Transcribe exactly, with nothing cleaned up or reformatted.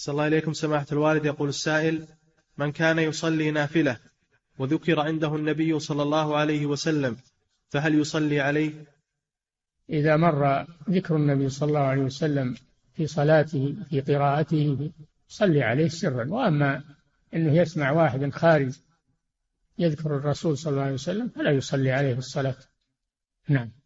صلى الله إليكم سماحة الوالد. يقول السائل: من كان يصلي نافلة وذكر عنده النبي صلى الله عليه وسلم فهل يصلي عليه؟ إذا مر ذكر النبي صلى الله عليه وسلم في صلاته في قراءته صلي عليه سرا، وأما أنه يسمع واحد خارج يذكر الرسول صلى الله عليه وسلم فلا يصلي عليه الصلاة. نعم.